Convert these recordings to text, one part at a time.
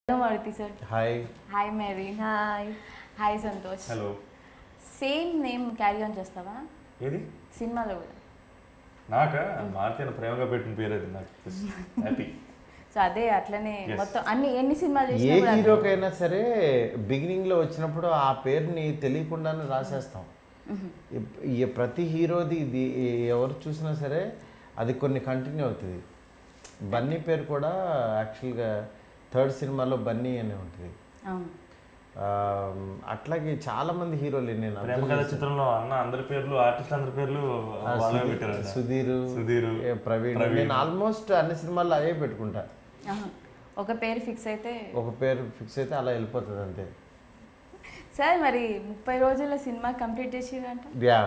Maruti sir. Hi. Hi Mary. Hi. Hi Santosh. Hello same name carry on చేస్తావా ఏది సినిమాలో కూడా? నాకా మార్తీన ప్రేమగా పెట్టిన పేరు అది నాకు హ్యాపీ సో అదే అట్లనే Yes. మొత్తం ఎన్ని సినిమాలు ఏ చేసినా కూడా అదే. హీరోకైనా సరే బిగినింగ్లో వచ్చినప్పుడు ఆ పేరుని తెలియకుండానే రాసేస్తాం. ప్రతి హీరోది ఇది ఎవరు చూసినా సరే అది కొన్ని కంటిన్యూ అవుతుంది. బన్నీ పేరు కూడా యాక్చువల్గా థర్డ్ సినిమాలో బన్నీ అని ఉంటుంది. అవును. అట్లాగే చాలా మంది హీరోలు నేను ప్రేమ కథ చిత్రంలో అన్న అందరి పేర్లు ఆర్టిస్ట్ అందరి పేర్లు వాళ్ళే పెట్టారు. సుధీర్, ప్రవీణ్. నేను ఆల్మోస్ట్ అన్ని సినిమాల్లో అదే పెట్టుకుంటా. ఆహా. ఒక పేరు ఫిక్స్ అయితే ఒక పేరు ఫిక్స్ అయితే అలా వెళ్ళిపోతుంది అంతే. సార్ మరి 30 రోజుల్లో సినిమా కంప్లీట్ చేసిరంట. యా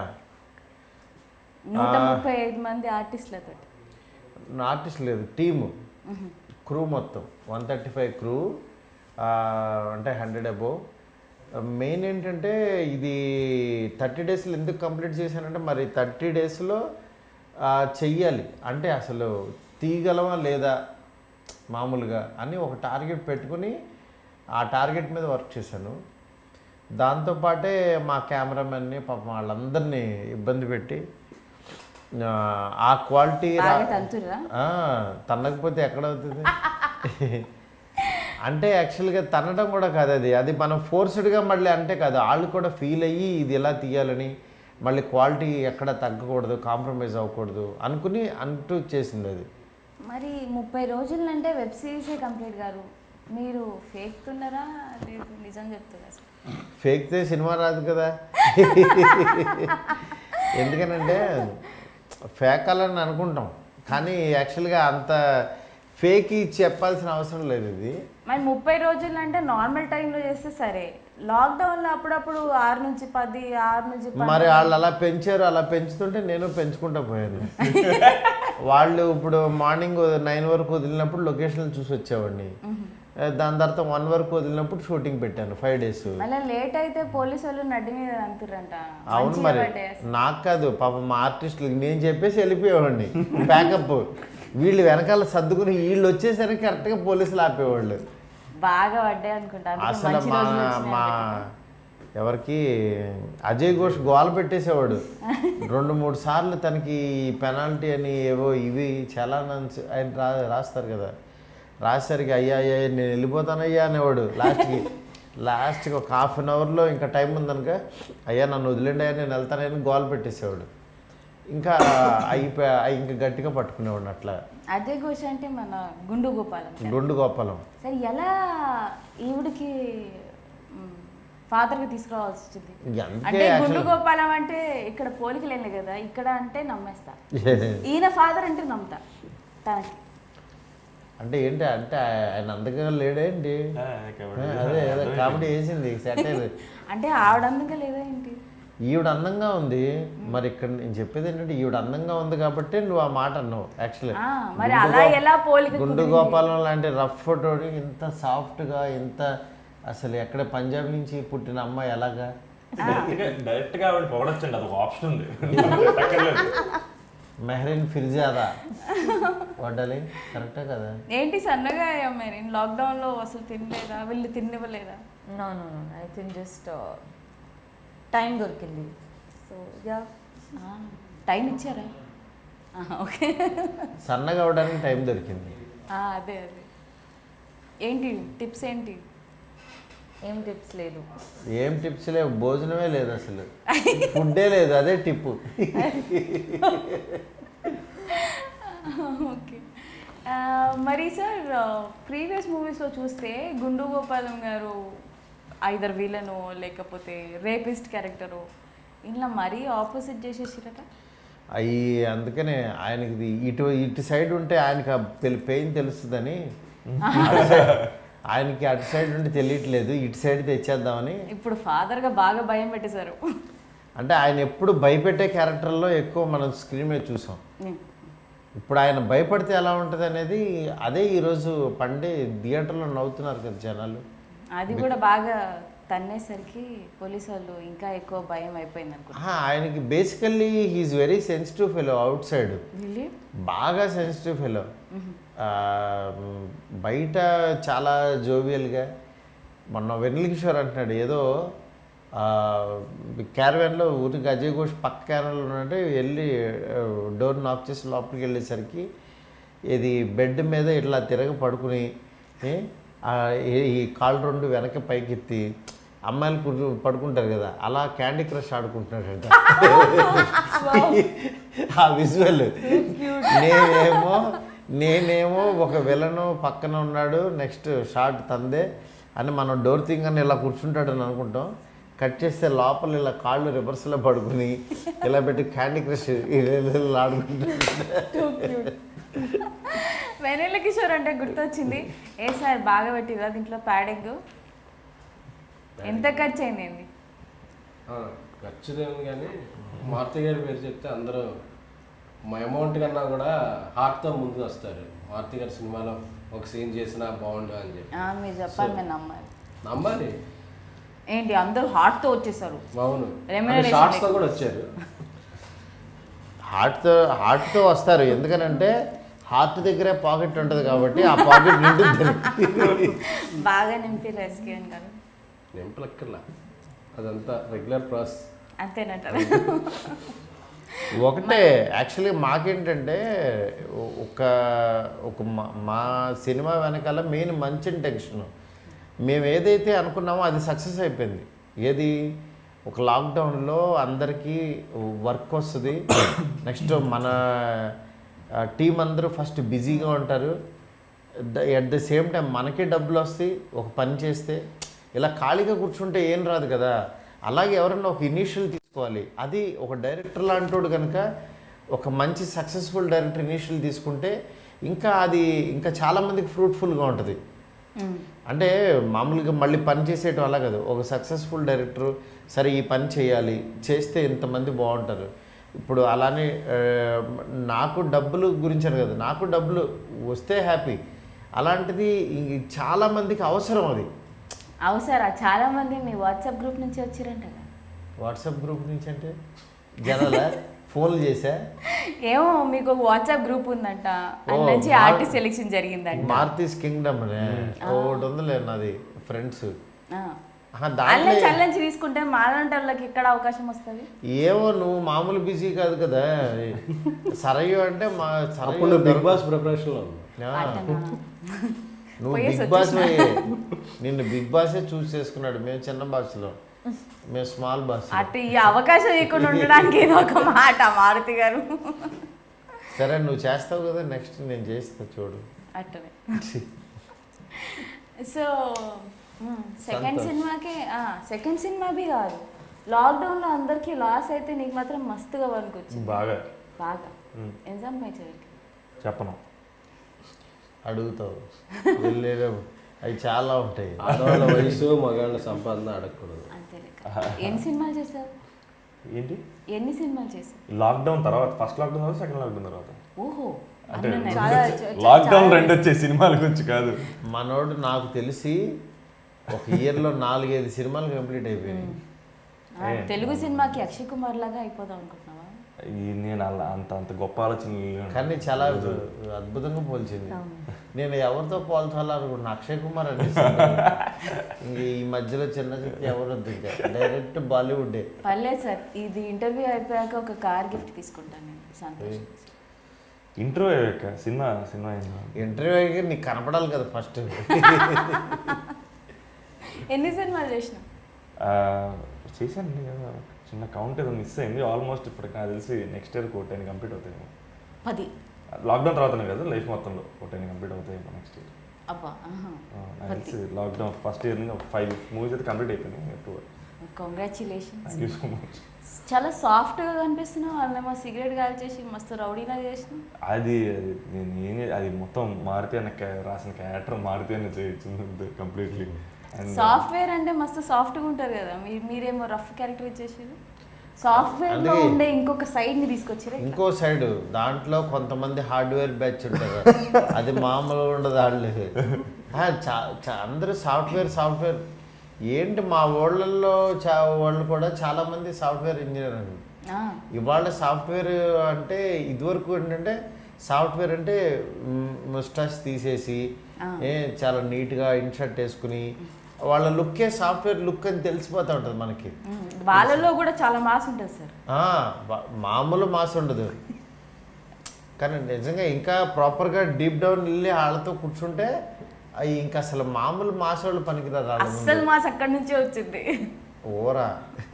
135 మంది ఆర్టిస్టులతో. ఆర్టిస్ట్ లేదు, టీము, క్రూ మొత్తం 135 క్రూ, అంటే 100 అబోవ్. మెయిన్ ఏంటంటే ఇది 30 డేస్లో ఎందుకు కంప్లీట్ చేశానంటే మరి 30 డేస్లో చెయ్యాలి అంటే అసలు తీయగలమా లేదా మామూలుగా అని ఒక టార్గెట్ పెట్టుకుని ఆ టార్గెట్ మీద వర్క్ చేశాను. దాంతోపాటే మా కెమెరామెన్ని పాపం వాళ్ళందరినీ ఇబ్బంది పెట్టి ఆ క్వాలిటీ తన్నకపోతే ఎక్కడవుతుంది అంటే యాక్చువల్గా తన్నడం కూడా కాదు, అది మనం ఫోర్స్డ్గా మళ్ళీ అంటే కాదు, వాళ్ళు కూడా ఫీల్ అయ్యి ఇది ఎలా తీయాలని మళ్ళీ క్వాలిటీ ఎక్కడ తగ్గకూడదు, కాంప్రమైజ్ అవ్వకూడదు అనుకుని అంటూ చేసింది అది. మరి 30 రోజులంటే వెబ్ సిరీసే కంప్లీట్ గారు, మీరు ఫేక్ తున్నారా లేదు నిజం చెప్తున్నారా? ఫేక్తే సినిమా రాదు కదా. ఎందుకనంటే ఫేక్ అని అనుకుంటాం కానీ యాక్చువల్గా అంత ఫేక్ చెప్పాల్సిన అవసరం లేదు. ఇది మరి 30 రోజులు అంటే నార్మల్ టైంలో చేస్తే సరే, లాక్డౌన్లో అప్పుడప్పుడు 6 నుంచి 10, 6 నుంచి 10. మరి వాళ్ళు అలా పెంచారు, అలా పెంచుతుంటే నేను పెంచుకుంటా పోయాను. వాళ్ళు ఇప్పుడు మార్నింగ్ 9 వరకు వదిలినప్పుడు లొకేషన్లు చూసి వచ్చేవాడిని, దాని తర్వాత 1 వరకు వదిలినప్పుడు షూటింగ్ పెట్టాను 5 డేస్. అలా లేట్ అయితే పోలీసు వాళ్ళు నడ్డి మీద అంటుర్రంట. అవును మరి నాకు కాదు పాపం మా ఆర్టిస్టులకి నేను చెప్పేసి వెళ్ళిపోయేవాడిని ప్యాకప్. వీళ్ళు వెనకాల సర్దుకుని వీళ్ళు వచ్చేసరికి కరెక్ట్గా పోలీసులు ఆపేవాళ్ళు. బాగా పడ్డాయి అనుకుంటా. అసలు మా ఎవరికి అజయ్ ఘోష్ గోల పెట్టేసేవాడు 2-3 సార్లు. తనకి పెనాల్టీ అని ఏవో ఇవి చాలా ఆయన రాస్తారు కదా, రాసేసరికి అయ్యా నేను వెళ్ళిపోతానయ్యా అనేవాడు. లాస్ట్కి ఒక ½ అన్ అవర్లో ఇంకా టైం ఉందనుక అయ్యా నన్ను వదిలేండి అయ్యా నేను వెళ్తానని గోల పెట్టేసేవాడు. ఇంకా ఇంకా గట్టిగా పట్టుకునేవాడు అట్లా. అజయ్ ఘోష్ అంటే మన గుండు గోపాలం. సరే ఎలా ఈవిడికి ఫాదర్గా తీసుకురావాల్సి వచ్చింది అంటే గుండు గోపాలం అంటే ఇక్కడ పోలికలేని కదా, ఇక్కడ అంటే నమ్మేస్తా, ఈయన ఫాదర్ అంటే నమ్ముతా తనకి. అంటే ఏంటి అంటే ఆయన అందంగా లేడేంటి? అదే కామెడీ వేసింది సెటైర్. అంటే ఆవిడ అందంగా లేదా ఏంటి? ఈవిడ అందంగా ఉంది. మరి ఇక్కడ నేను చెప్పేది ఏంటంటే ఈవిడ అందంగా ఉంది కాబట్టి నువ్వు ఆ మాట అన్నావు. యాక్చువల్లీ గుండు గోపాలం లాంటి రఫ్ ఫోటోని ఇంత సాఫ్ట్గా, ఇంత అసలు ఎక్కడ పంజాబ్ నుంచి పుట్టిన అమ్మాయి ఎలాగా డైరెక్ట్గా ఆవిడ పొగడొచ్చండి, అదొక ఆప్షన్ ఉంది. మెహరీన్ ఫిర్జాదా వడ్డాలి కరెక్టే కదా? ఏంటి సన్నగా అయ్యా మెహరీన్? లాక్డౌన్లో అసలు తినలేదా? వీళ్ళు తినలేదా? No I think just time దొరికింది. సో యా టైం ఇచ్చారా? ఓకే, సన్నగా అవడానికి టైం దొరికింది. అదే ఏంటి టిప్స్ ఏంటి? ఏం టిప్స్ లేదు. ఏం టిప్స్ లేవు, భోజనమే లేదు, అసలు ఫుడ్డే లేదు, అదే టిప్పు. ఓకే, మరి సార్ ప్రీవియస్ మూవీస్లో చూస్తే గుండు గోపాలం గారు ఐదర్ విలను లేకపోతే రేపిస్ట్ క్యారెక్టరు ఇలా మరీ ఆపోజిట్ చేసేసిరట. అవి అందుకనే ఆయనకి ఇటు సైడ్ ఉంటే ఆయనకి పెయిన్ తెలుస్తుందని ఆయనకి అటు సైడ్ ఉంటే తెలియట్లేదు, ఇటు సైడ్ తెచ్చేద్దామని. ఇప్పుడు ఫాదర్గా బాగా భయం పెట్టేశారు. అంటే ఆయన ఎప్పుడు భయపెట్టే క్యారెక్టర్లో ఎక్కువ మనం స్క్రీన్ మీద చూసాం. ఇప్పుడు ఆయన భయపడితే ఎలా ఉంటుంది అనేది అదే ఈరోజు పండే థియేటర్లో నవ్వుతున్నారు కదా జనాలు. అది కూడా బాగా తన్నేసరికి పోలీసు వాళ్ళు ఇంకా ఎక్కువ భయం అయిపోయింది అనుకుంటా. ఆయనకి basically he's very sensitive fellow outside, బాగా సెన్సిటివ్ ఫెలో. బయట చాలా జోవియల్గా. మొన్న వెన్నెల కిషోర్ అంటున్నాడు ఏదో క్యారవాన్లో ఊరికి అజయ్ ఘోష్ పక్క క్యారవాన్లో ఉన్నట్టే వెళ్ళి డోర్ నాక్ చేసి లోపలికి వెళ్ళేసరికి ఇది బెడ్ మీద ఇట్లా తిరగ పడుకుని ఈ కాళ్ళు రెండు వెనక పైకెత్తి అమ్మాయిలు పడుకుంటారు కదా అలా క్యాండీ క్రష్ ఆడుకుంటున్నాడంట. ఆ విజువల్ నేనేమో ఒక విలను పక్కన ఉన్నాడు, నెక్స్ట్ షార్ట్ తందే అని మనం డోర్ థింగ్ అని ఇలా కూర్చుంటాడని అనుకుంటాం. కట్ చేస్తే లోపల ఇలా కాళ్ళు రివర్స్లో పడుకుని ఇలా పెట్టి క్యాండీ క్రష్ ఆడుకుంటాడు. వెన్నెల కిషోర్ అంటే గుర్తొచ్చింది. ఏ సార్ బాగా పెట్టిరా దీంట్లో ప్యాడింగ్? ఎంత ఖర్చు అయింది? ఖర్చుదేమో కానీ మారుతి గారి పేరు చెప్తే అందరూ మా అమౌంట్ కన్నా కూడా హార్ట్తో ముందు వస్తారు. మారుతి గారి సినిమాలో ఒక సీన్ చేసినా బాగుండు అని చెప్పి మీరు చెప్పాలి, నేను నమ్మాలి. నమ్మాలి ఏంటి అందరూ హార్ట్తో వచ్చేసారు? అవును, షార్ట్స్తో కూడా వచ్చారు. హార్ట్తో వస్తారు ఎందుకనంటే హార్ట్ దగ్గరే పాకెట్ ఉంటుంది కాబట్టి ఆ పాకెట్ నిండుతుంది. బాగా నింపి రెస్క్యూన్ గారు నింపలక్కర్లా, అదంతా రెగ్యులర్ ప్రాసెస్ అంతేనంటారు. ఒకటే యాక్చువల్లీ మాకేంటంటే ఒక మా సినిమా వెనకాల మెయిన్ మంచి ఇంటెన్షన్. మేము ఏదైతే అనుకున్నామో అది సక్సెస్ అయిపోయింది. ఏది ఒక లాక్డౌన్లో అందరికీ వర్క్ వస్తుంది, నెక్స్ట్ మన టీం అందరూ ఫస్ట్ బిజీగా ఉంటారు, ఎట్ ద సేమ్ టైం మనకే డబ్బులు వస్తాయి ఒక పని చేస్తే. ఇలా ఖాళీగా కూర్చుంటే ఏం రాదు కదా. అలాగే ఎవరన్నా ఒక ఇనీషియల్ తీసుకోవాలి. అది ఒక డైరెక్టర్ లాంటోడు కనుక ఒక మంచి సక్సెస్ఫుల్ డైరెక్టర్ ఇనీషియల్ తీసుకుంటే అది ఇంకా చాలామందికి ఫ్రూట్ఫుల్గా ఉంటుంది. అంటే మామూలుగా మళ్ళీ పని చేసేయటం అలా కాదు. ఒక సక్సెస్ఫుల్ డైరెక్టరు సరే ఈ పని చేయాలి, చేస్తే ఇంతమంది బాగుంటారు. ఇప్పుడు అలానే నాకు డబ్బులు గురించాను కదా, నాకు డబ్బులు వస్తే హ్యాపీ. అలాంటిది చాలామందికి అవసరం. అది అవసరా? చాలామంది మీ వాట్సాప్ గ్రూప్ నుంచి వచ్చారంట కదా. వాట్సాప్ గ్రూప్ నుంచి అంటే జనాల ఫోన్లు చేసా ఏమో మీకు ఒక వాట్సాప్ గ్రూప్ ఉందంట, అందులో నుంచి ఆర్టిస్ట్ సెలెక్షన్ జరిగిందంట. మార్తీస్ కింగ్డమ్ అనే ఒకటి ఉందిలే నాది ఫ్రెండ్స్. చల్లంచి తీసుకుంటే మాలాంటి వాళ్ళకి ఎక్కడ అవకాశం వస్తుంది? ఏమో నువ్వు మామూలు బిజీ కాదు కదా. సరయ్యో అంటే బిగ్ బాస్ ప్రిపరేషన్లో నువ్వు బిగ్ బాస్ నిన్ను బిగ్ బాసే చూస్ చేసుకున్నాడు. మేము చిన్న బాస్లో, మేము స్మాల్ బాస్. అటు ఈ అవకాశం ఇవ్వకుండా ఉండడానికి ఏదో ఒక మాట మారుతి గారు. సరే నువ్వు చేస్తావు కదా, నెక్స్ట్ నేను చేస్తా చూడు. అట్టనే. సో సెకండ్ సినిమాకి కాదు, లాక్డౌన్లో అందరికీ లాస్ అయితే నీకు మాత్రం మస్తుగా పనికొచ్చింది. బాగా ఏం సంపాదించారు? చెప్పను, అడుగుతావు వెళ్ళేదో అవి చాలా ఉంటాయి. ఆడవాళ్ళ వయసు మగాళ్ళ సంపాదన అడగకూడదు. అంతేలే. ఎన్ని సినిమాలు చేశారు? ఏంటి ఎన్ని సినిమాలు చేశారు? లాక్డౌన్ తర్వాత, ఫస్ట్ లాక్డౌన్ తర్వాత, సెకండ్ లాక్డౌన్ తర్వాత. ఓహో, అంటే లాక్డౌన్ రెండు వచ్చే సినిమాల గురించి కాదు. మనోడు నాకు తెలిసి ఒక ఇయర్లో 4-5 సినిమాలు కంప్లీట్ అయిపోయినాయి. తెలుగు సినిమాకి అక్షయ్ కుమార్ లాగా అయిపోదాం అనుకుంటున్నావా? నేను అలా అంత గొప్ప ఆలోచన కానీ చాలా అద్భుతంగా పోల్చింది. నేను ఎవరితో పోల్చాలనుకుంటున్నా, అక్షయ్ కుమార్ అని. ఇంక ఈ మధ్యలో చిన్న చిన్న ఎవరు వద్దు, డైరెక్ట్ బాలీవుడ్. పర్లేదు సార్, ఇది ఇంటర్వ్యూ అయిపోయాక ఒక కార్ గిఫ్ట్ తీసుకుంటాను నేను. సంతోషం. ఇంటర్వ్యూ అయ్యాక సినిమా ఇంటర్వ్యూ అయ్యాక నీకు కనపడాలి కదా ఫస్ట్. ఎన్ని సినిమాలు చేసినా? చేశాను కదా, చిన్న కౌంట్ ఏదో మిస్ అయింది. ఆల్మోస్ట్ ఇప్పటికి నాకు తెలిసి నెక్స్ట్ ఇయర్ 10 కంప్లీట్ అవుతాయి. 10 లాక్డౌన్ తర్వాతనే కదా, లైఫ్ మొత్తంలో 10 కంప్లీట్ అవుతాయి నెక్స్ట్ ఇయర్. అబ్బా, నాకు తెలిసి లాక్డౌన్ ఫస్ట్ ఇయర్ నుంచి 5 మూవీస్ అయితే కంప్లీట్ అయిపోయినాయి. Congratulations. Thank you so much. చాలా సాఫ్ట్గా కనిపిస్తున్నావు. వాళ్ళేమో సిగరెట్ కాల్చేసి మస్తు రౌడీలా చేసినావు. అది మొత్తం మారుతి అన్న రాసిన క్యారెక్టర్ మారుతి అని చేయించింది కంప్లీట్లీ. సాఫ్ట్వేర్ అంటే మస్తు సాఫ్ట్గా ఉంటారు కదా, మీరేమో రఫ్ క్యారెక్టర్ ఇచ్చేసారు. సాఫ్ట్వేర్లో ఉండే ఇంకొక సైడ్ని తీసుకొచ్చారు. ఇంకో సైడ్ దాంట్లో కొంతమంది హార్డ్వేర్ బ్యాచ్ ఉంటారు, అది మామూలుగా ఉండదు. వాళ్ళు అందరూ సాఫ్ట్వేర్ ఏంటి మా ఊళ్ళల్లో వాళ్ళు కూడా చాలామంది సాఫ్ట్వేర్ ఇంజనీర్ అండి. ఇవాళ సాఫ్ట్వేర్ అంటే ఇదివరకు ఏంటంటే సాఫ్ట్వేర్ అంటే ముస్టాచ్ తీసేసి చాలా నీట్గా ఇన్షర్ట్ వేసుకుని వాళ్ళ లుక్కే సాఫ్ట్వేర్ లుక్ అని తెలిసిపోతూ ఉంటుంది మనకి. వాళ్ళలో కూడా చాలా మాస్ ఉంటుంది సార్. మామూలు మాస్ ఉండదు కానీ నిజంగా ఇంకా ప్రాపర్గా డీప్ డౌన్ వెళ్ళి వాళ్ళతో కూర్చుంటే అవి ఇంకా అసలు మామూలు మాస్ వాళ్ళు పనికిరారు. అస్సలు మాస్ అక్కడి నుంచే వచ్చింది. ఓరా.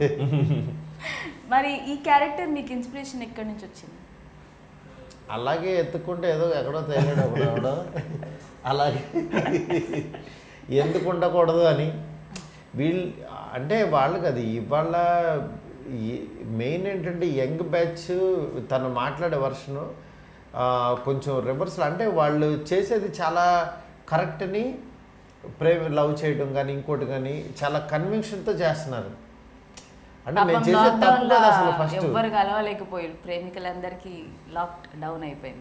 మరి ఈ క్యారెక్టర్ మీకు ఇన్స్పిరేషన్ ఎక్కడి నుంచి వచ్చింది? అలాగే ఎత్తుకుంటే ఏదో ఎక్కడో తేలాడు ఒకడో అలాగే ఎందుకు ఉండకూడదు అని వీళ్ళు అంటే వాళ్ళకి అది ఇవాళ మెయిన్ ఏంటంటే యంగ్ బ్యాచ్ తను మాట్లాడే వర్షను కొంచెం రివర్సల్ అంటే వాళ్ళు చేసేది చాలా కరెక్ట్ అని లవ్ చేయడం కానీ ఇంకోటి కానీ చాలా కన్విక్షన్తో చేస్తున్నారు. అంటే మేము చేసే తప్పు కాదు అసలు. ఫస్ట్ ఎవరు కలవలేకపోయారు, ప్రేమికులందరికీ లాక్ డౌన్ అయిపోయింది.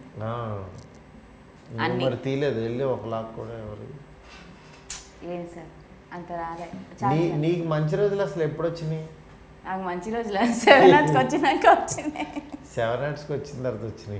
మరి తీయలేదు వెళ్ళి ఒక లాక్ కూడా ఎవరు. ఏం సార్ అంత రాలే. నీకు మంచి రోజులు అసలు ఎప్పుడు వచ్చినాయి? నాకు మంచి రోజులు 7 Arts వచ్చినాక వచ్చినాయి. 7 Artsకి వచ్చిన తర్వాత వచ్చినాయి.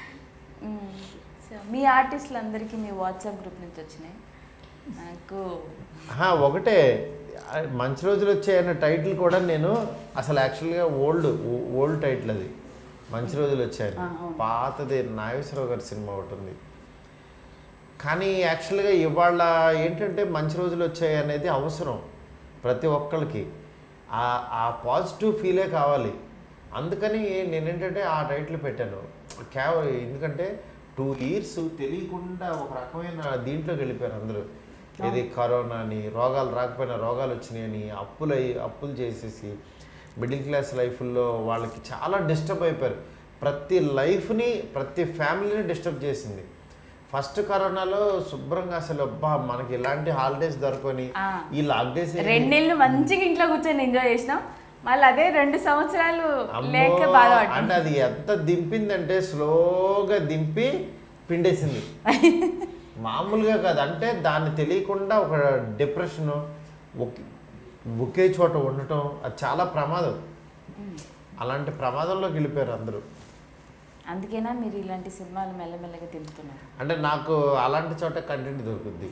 మీ ఆర్టిస్టులు అందరికీ మీ వాట్సాప్ గ్రూప్ నుంచి వచ్చినాయి. నాకు ఒకటే మంచి రోజులు వచ్చాయన్న టైటిల్ కూడా నేను అసలు యాక్చువల్గా ఓల్డ్ టైటిల్ అది. మంచి రోజులు వచ్చాయని పాతది నాగేశ్వరరావు గారి సినిమా ఒకటి ఉంది. కానీ యాక్చువల్గా ఇవాళ ఏంటంటే మంచి రోజులు వచ్చాయి అనేది అవసరం ప్రతి ఒక్కరికి. ఆ పాజిటివ్ ఫీలే కావాలి. అందుకని నేనేంటంటే ఆ టైటిల్ పెట్టాను. ఎందుకంటే 2 years తెలియకుండా ఒక రకమైన దీంట్లోకి వెళ్ళిపోయారు అందరూ. ఇది కరోనా అని, రోగాలు రాకపోయినా రోగాలు వచ్చినాయని, అప్పులు చేసేసి మిడిల్ క్లాస్ లైఫ్లో వాళ్ళకి చాలా డిస్టర్బ్ అయిపోయారు. ప్రతి లైఫ్ని ప్రతి ఫ్యామిలీని డిస్టర్బ్ చేసింది. ఫస్ట్ కరోనాలో శుభ్రంగా అసలు అబ్బా మనకి ఇలాంటి హాలిడేస్ దొరకని ఈ లాక్డేస్ 2 నెలలు మంచిగా ఇంట్లో కూర్చొని ఎంజాయ్ చేసినాం. మళ్ళీ అదే 2 సంవత్సరాలు లేక బాధపడ్డాం. అంటే అది ఎంత దింపిందంటే స్లోగా దింపి పిండేసింది. మామూలుగా కాదు. అంటే దాన్ని తెలియకుండా ఒక డిప్రెషను ఒకే చోట ఉండటం అది చాలా ప్రమాదం. అలాంటి ప్రమాదంలోకి వెళ్ళిపోయారు అందరూ. అందుకేనా మీరు ఇలాంటి సినిమాలు మెల్లమెల్లగా తింటున్నారు? అంటే నాకు అలాంటి చోట కంటెంట్ దొరుకుద్ది.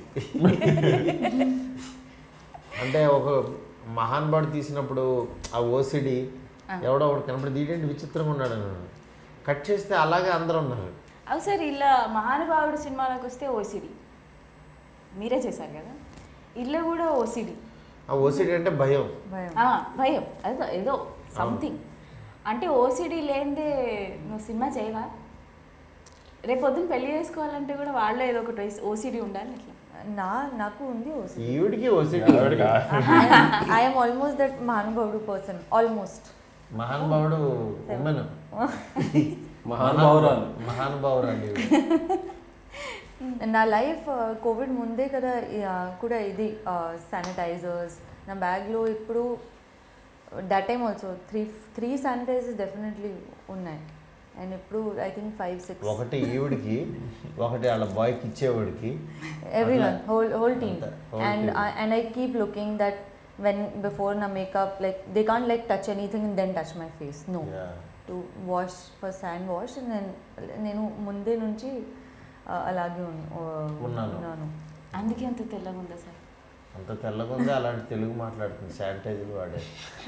అంటే ఒక మహానుభావుడు తీసినప్పుడు ఆ ఓసిడి ఎవడో ఒకటి కనపడి దీటేంటి విచిత్రంగా ఉన్నాడు అన్నాడు. కట్ చేస్తే అలాగే అందరూ ఉన్నారు. అవు సార్ ఇలా మహానుభావుడు సినిమాలోకి వస్తే ఓసిడి మీరే చేశారు కదా, ఇల్లు కూడా ఓసిడి. ఆ ఓసిడి అంటే భయం. భయం అదో ఏదో సంథింగ్. అంటే ఓసిడి లేనిదే నువ్వు సినిమా చేయవా? రేపు పొద్దున్న పెళ్లి చేసుకోవాలంటే కూడా వాళ్ళు ఏదో ఒకటి ఓసిడి ఉండాలి. అట్లా నాకు ఉంది ఓసిడి. ఈవిడికి ఓసిడి. ఐఎమ్ ఆల్మోస్ట్ దట్ మహానుభావుడు పర్సన్. ఆల్మోస్ట్ మహానుభావుడు ఉమెన్. మహానుభావురాలు. నా లైఫ్ కోవిడ్ ముందే కదా కూడా ఇది శానిటైజర్స్ నా బ్యాగ్లో ఇప్పుడు that time also 3 sanitizers definitely ఉన్నాయి. అండ్ ఇప్పుడు ఐ థింక్ 5-6. ఒకటి ఈవిడికి, ఒకటి వాళ్ళ బాయ్కి ఇచ్చేవాడికి, everyone whole team. And I keep looking that when before na makeup like they can't like touch anything and then touch my face. No. To wash first hand wash and then నేను ముందే నుంచి అలాగే ఉన్నాను. అందుకే అంత తెల్లగా ఉందా sir? అంత తెల్లగా ఉంది. అలాంటి తెలుగు మాట్లాడుతుంది శానిటైజర్ వాడే.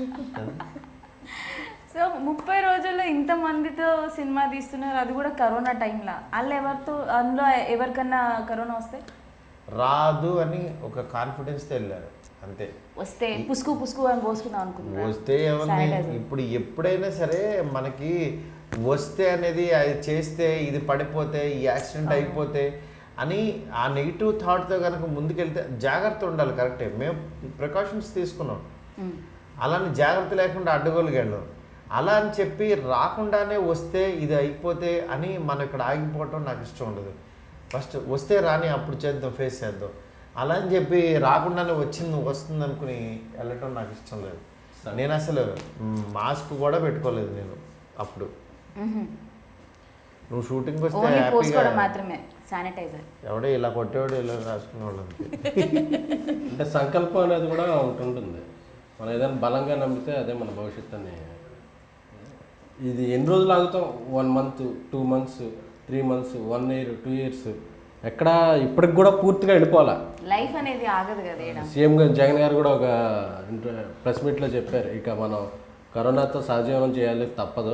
సో 30 రోజుల్లో ఇంతమందితో సినిమా తీస్తున్నారు, అది కూడా కరోనా టైంలో. అందులో ఎవరికన్నా కరోనా వస్తే రాదు అని ఒక కాన్ఫిడెన్స్తో వెళ్ళారు అంతే. వస్తే పుసుకు అని పోసుకుందాం అనుకుంటున్నాను. వస్తే ఏమన్నా ఇప్పుడు ఎప్పుడైనా సరే మనకి వస్తే అనేది అది చేస్తే ఇది పడిపోతే ఈ యాక్సిడెంట్ అయిపోతే అని ఆ నెగిటివ్ థాట్తో కనుక ముందుకెళ్తే జాగ్రత్త ఉండాలి. కరెక్టే, మేము ప్రికాషన్స్ తీసుకున్నాం. అలానే జాగ్రత్త లేకుండా అడ్డగోలుగా వెళ్ళాం. అలా అని చెప్పి రాకుండానే వస్తే ఇది అయిపోతే అని మనం ఇక్కడ ఆగిపోవటం నాకు ఇష్టం ఉండదు. ఫస్ట్ వస్తే రాని అప్పుడు చేద్దాం, ఫేస్ చేద్దాం. అలా అని చెప్పి రాకుండానే వస్తుంది అనుకుని వెళ్ళటం నాకు ఇష్టం లేదు. నేను అసలు మాస్క్ కూడా పెట్టుకోలేదు నేను అప్పుడు. నువ్వు షూటింగ్కి వస్తే హ్యాపీగా మాత్రమే శానిటైజర్ ఎవడో ఇలా కొట్టేవాడు ఇలా రాసుకునేవాళ్ళు అంతే. అంటే సంకల్పం అనేది కూడా ఒకటి ఉంటుంది. మనం ఏదైనా బలంగా నమ్మితే అదే మన భవిష్యత్తు అని. ఇది ఎన్ని రోజులు ఆగుతాం? 1 month, 2 months, 3 months 1 year 2 years ఎక్కడ ఇప్పటికి కూడా పూర్తిగా వెళ్ళిపోవాలా. లైఫ్ అనేది ఆగదు కదా ఈడ. సీఎం గారు జగన్ గారు కూడా ఒక ప్రెస్ మీట్లో చెప్పారు, ఇక మనం కరోనాతో సహజీవనం చేయాలి తప్పదు.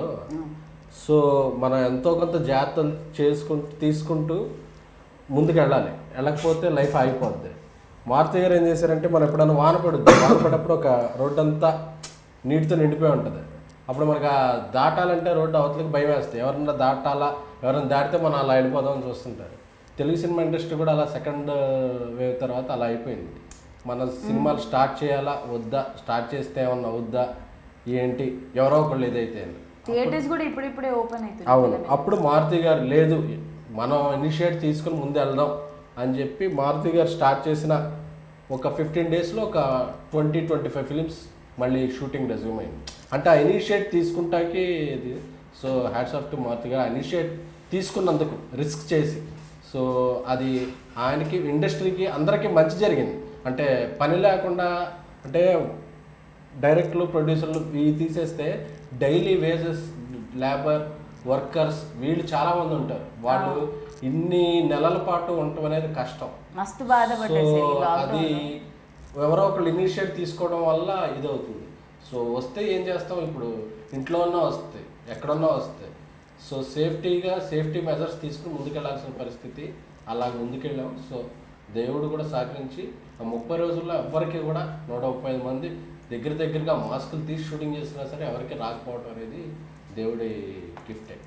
సో మనం ఎంతో కొంత జాగ్రత్తలు తీసుకుంటూ ముందుకు వెళ్ళకపోతే లైఫ్ ఆగిపోద్ది. మారుతి గారు ఏం చేశారంటే, మనం ఎప్పుడైనా వాన పడేటప్పుడు ఒక రోడ్డు అంతా నీటితో నిండిపోయి ఉంటుంది. అప్పుడు మనకు దాటాలంటే రోడ్డు అవతలకి భయం వేస్తాయి. ఎవరైనా దాటితే మనం అలా వెళ్ళిపోదామని చూస్తుంటారు. తెలుగు సినిమా ఇండస్ట్రీ కూడా అలా సెకండ్ వేవ్ తర్వాత అలా అయిపోయింది. మన సినిమాలు స్టార్ట్ చేయాలా వద్దా, స్టార్ట్ చేస్తే ఏమన్నా వద్దా ఏంటి, ఎవరో ఒకళ్ళు ఏదైతే థియేటర్స్ కూడా ఇప్పుడిప్పుడే ఓపెన్ అవుతుంది. అవును, అప్పుడు మారుతి గారు లేదు మనం ఇనిషియేట్ తీసుకుని ముందు వెళ్దాం అని చెప్పి మారుతి గారు స్టార్ట్ చేసిన ఒక 15 daysలో ఒక 20-25 ఫిలిమ్స్ మళ్ళీ షూటింగ్ రెజ్యూమ్ అయింది. అంటే ఆ ఇనిషియేట్ తీసుకుంటాకి ఇది. So hats off to Maruthi గారు, ఇనిషియేట్ తీసుకున్నందుకు రిస్క్ చేసి. సో అది ఆయనకి, ఇండస్ట్రీకి, అందరికీ మంచి జరిగింది. అంటే పని లేకుండా, అంటే డైరెక్టర్లు ప్రొడ్యూసర్లు ఇవి తీసేస్తే డైలీ వేజెస్ లేబర్ వర్కర్స్ వీళ్ళు చాలామంది ఉంటారు. వాళ్ళు ఇన్ని నెలల పాటు ఉండటం అనేది కష్టం. మస్తు బాధపడ్డారు. అది ఎవరో ఒకళ్ళు ఇనిషియేట్ తీసుకోవడం వల్ల ఇది అవుతుంది. సో వస్తే ఏం చేస్తాం, ఇప్పుడు ఇంట్లో ఉన్నా వస్తాయి, ఎక్కడున్నా వస్తాయి. సో సేఫ్టీ మెజర్స్ తీసుకుని ముందుకెళ్లాల్సిన పరిస్థితి, అలా ముందుకెళ్ళాం. సో దేవుడు కూడా సహకరించి ఆ 30 రోజుల్లో ఎవరికి కూడా 135 మంది దగ్గరగా మాస్కులు తీసి షూటింగ్ చేసినా సరే ఎవరికి రాకపోవడం అనేది దేవుడి గిఫ్టే.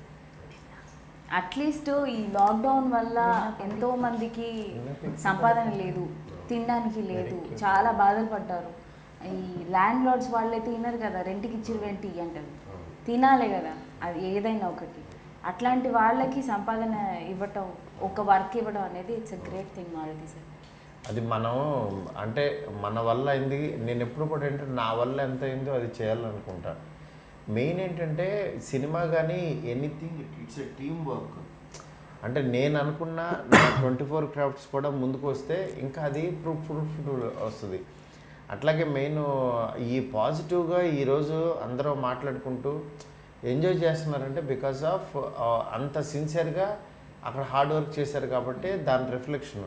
అట్లీస్ట్ ఈ లాక్డౌన్ వల్ల ఎంతో మందికి సంపాదన లేదు, తినడానికి లేదు, చాలా బాధలు పడ్డారు. ఈ ల్యాండ్ లార్డ్స్ వాళ్ళైతే తినరు కదా, రెంట్కి ఇచ్చి రెంట్ అంటారు, తినాలి కదా అది ఏదైనా ఒకటి. అట్లాంటి వాళ్ళకి సంపాదన ఇవ్వటం, ఒక వర్క్ ఇవ్వడం అనేది it's a great thing Maruthi sir. అది మనం అంటే మన వల్ల అయింది. నేను ఎప్పుడు కూడా ఏంటంటే నా వల్ల ఎంత అయిందో అది చేయాలనుకుంటా. మెయిన్ ఏంటంటే సినిమా కానీ anything it's a team work. అంటే నేను అనుకున్న నా 24 క్రాఫ్ట్స్ కూడా ముందుకు వస్తే ఇంకా అది ఫ్రూట్ఫుల్ వస్తుంది. అట్లాగే మెయిన్ ఈ పాజిటివ్గా ఈరోజు అందరూ మాట్లాడుకుంటూ ఎంజాయ్ చేస్తున్నారంటే బికాజ్ ఆఫ్ అంత సిన్సియర్గా అక్కడ హార్డ్ వర్క్ చేశారు కాబట్టి దాని రిఫ్లెక్షన్.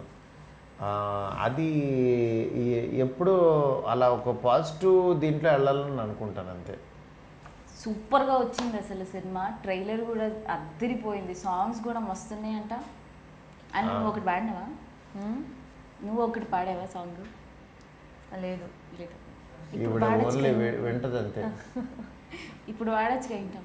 అది ఎప్పుడు అలా ఒక పాజిటివ్ దీంట్లో వెళ్ళాలని అనుకుంటాను అంతే. సూపర్గా వచ్చింది అసలు సినిమా. ట్రైలర్ కూడా అద్దరిపోయింది, సాంగ్స్ కూడా మస్తున్నాయంట. అండ్ నువ్వు ఒకటి పాడినావా? నువ్వు ఒకటి పాడావా సాంగ్? లేదు లేదు, ఇప్పుడు ఓన్లీ వింటది అంతే. ఇప్పుడు వాడచ్చు వింటాం.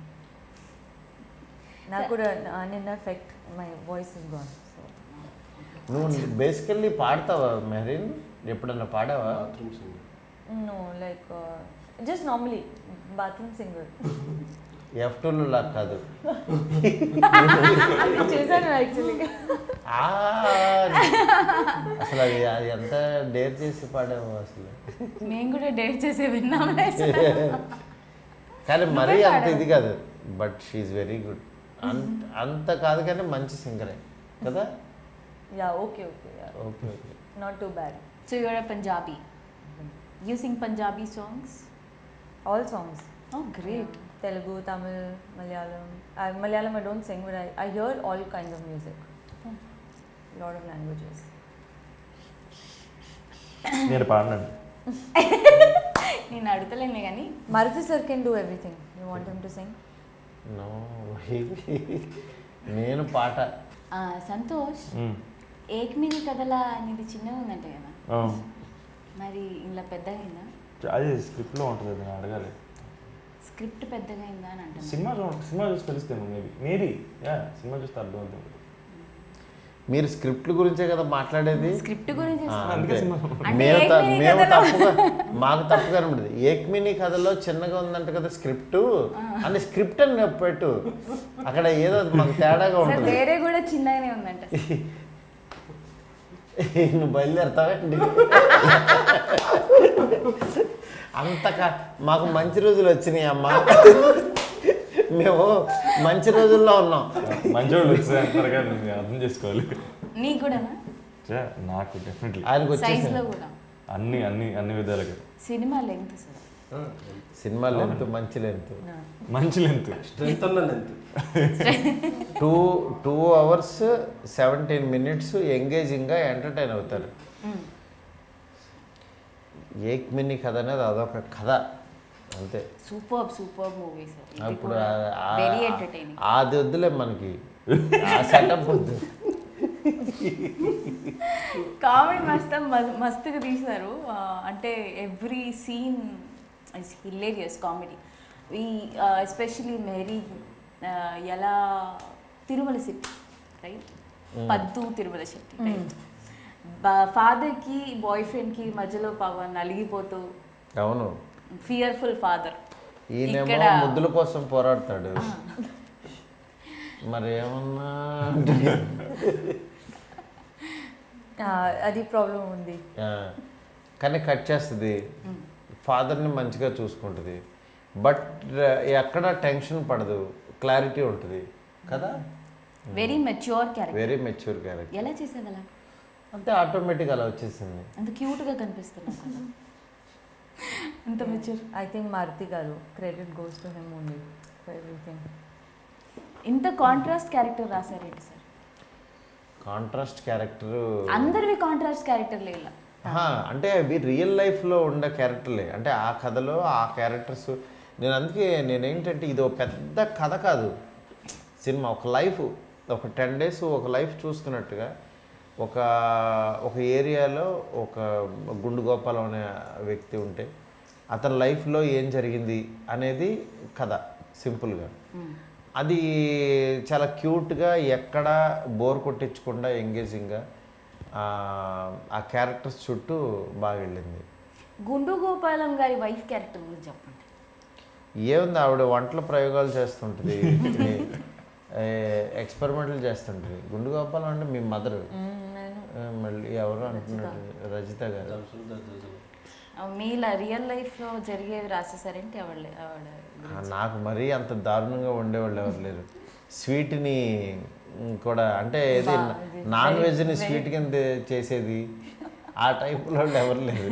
నాకు కూడా నిన్న effect my voice is gone. నువ్వు బేసికల్లీ పాడతావా మెహరీన్? ఎప్పుడన్నా పాడావా? No, like just normally bathroom singer. F2 లాగా కాదు. చేశాను యాక్చువల్లీ. అసలు అది ఎంత డేర్ చేసి పాడాము అసలు. మేము కూడా డేర్ చేసి విన్నాం కానీ మరీ అంత ఇది కాదు, బట్ షీఈ్ వెరీ గుడ్. అంత కాదు కానీ మంచి సింగరే కదా. Yeah, okay. Okay. Not too bad. So you're a Punjabi. You sing Punjabi songs? All songs. Oh, great. Telugu, Tamil, Malayalam. Malayalam I don't sing, but I hear all kinds of music. A lot of languages. నేను పాడనండి. నేను అడుగుతలేను కానీ Maruti sir can do everything. You want him to sing? No. నేను పాట. సంతోష్, ఏక్మిని కథలా అనేది చిన్నగా ఉందంట కదా, మరి ఇలా పెద్దగా అయిందా? అది స్క్రిప్ట్లో ఉంటుంది, నేను అడగాలి. స్క్రిప్ట్ పెద్దగా అయిందా అని అంటే సినిమా చూసి తెలుస్తాము. మేబీ సినిమా చూస్తే అర్థం అవుతుంది. మీరు స్క్రిప్ట్ గురించే కదా మాట్లాడేది. స్క్రిప్ట్ గురించి మేము తప్పుగా మాకు తప్పుగా ఉండదు. ఏక్మిని కథలో చిన్నగా ఉందంట కదా స్క్రిప్ట్ అని, స్క్రిప్ట్ అని పెట్టు, అక్కడ ఏదో మాకు తేడాగా ఉంటుంది. వేరే కూడా చిన్నగానే ఉందంట. నువ్వు బయలుదేరుతావండి. అంతగా మాకు మంచి రోజులు వచ్చినాయి అమ్మా, మేము మంచి రోజుల్లో ఉన్నాం. మంచి రోజులు వచ్చాయి అర్థం చేసుకోవాలి. నీకు కూడా? నాకు డెఫినెట్లీ ఆయనకు సైజ్లో కూడా అన్ని విధాలుగా. సినిమా లెంగ్త్ సార్ సినిమా లెంత్ మంచి లెంత్, మంచి లెంత్, స్ట్రెంత్ ఉన్న లెంత్. 2 hours 17 minutes ఎంగేజింగ్గా ఎంటర్టైన్ అవుతారు. ఏక్ మినీ కథ అనేది అదొక కథ అంతే. Super movie sir. అప్పుడు వెరీ ఎంటర్టైనింగ్. అది వద్దులే మనకి, ఆ సెటప్ వద్దు. కామెడీ మస్తుగా తీశారు. అంటే every scene is hilarious comedy. Especially Mary ఎలా తిరుమల శెట్టి రైట్, పద్దు తిరుమల శెట్టి రైట్, ఫాదర్కి బాయ్ ఫ్రెండ్కి మధ్యలో పవన్ నలిగిపోతూ, అవును, ఫియర్ఫుల్ ఫాదర్. ఈయనేమో ముద్దుల కోసం పోరాడతాడు, మరి ఏమన్నా అది ప్రాబ్లం ఉంది. కానీ కట్ చేస్తుంది, ఫాదర్ని మంచిగా చూసుకుంటుంది, బట్ ఎక్కడ టెన్షన్ పడదు, క్లారిటీ ఉంటుంది కదా. Very mature character. Very mature character. ఎలా చేసేది అలా? అంతే ఆటోమేటిక్ అలా వచ్చేసింది. అంత క్యూట్గా కనిపిస్తున్నాం కదా, అంత మెచ్యూర్. ఐ థింక్ మారుతి గారు, credit goes to him only for everything. ఇంత కాంట్రాస్ట్ క్యారెక్టర్ రాశారేంటి సార్? కాంట్రాస్ట్ క్యారెక్టర్ అందరివి కాంట్రాస్ట్ క్యారెక్టర్లే ఇలా. అంటే అవి రియల్ లైఫ్లో ఉండే క్యారెక్టర్లే, అంటే ఆ కథలో ఆ క్యారెక్టర్స్. అందుకే నేనేంటంటే ఇది ఒక పెద్ద కథ కాదు సినిమా, ఒక లైఫ్, ఒక 10 days ఒక లైఫ్ చూస్తున్నట్టుగా. ఒక ఏరియాలో ఒక గుండు గోపాలం అనే వ్యక్తి ఉంటే అతని లైఫ్లో ఏం జరిగింది అనేది కథ సింపుల్గా. అది చాలా క్యూట్గా, ఎక్కడ బోర్ కొట్టించకుండా ఎంగేజింగ్గా ఆ క్యారెక్టర్స్ చుట్టూ బాగా వెళ్ళింది. గుండు గోపాలం గారి వైఫ్ క్యారెక్టర్ గురించి చెప్పండి. ఏముంది, ఆవిడ వంటల ప్రయోగాలు చేస్తుంటుంది, ఎక్స్పెరిమెంట్లు చేస్తుంటుంది. గుండు గోపాలం అంటే మీ మదర్, మళ్ళీ ఎవరు అంటున్నారు, రజిత గారు. మీ రియల్ లైఫ్లో జరిగేవి రాసేసారంటే ఆవిడ నాకు మరీ అంత దారుణంగా ఉండేవాళ్ళు ఎవరు లేరు. స్వీట్ని కూడా, అంటే ఏది నాన్ వెజ్ని స్వీట్ కింద చేసేది, ఆ టైప్లో ఎవరు లేరు.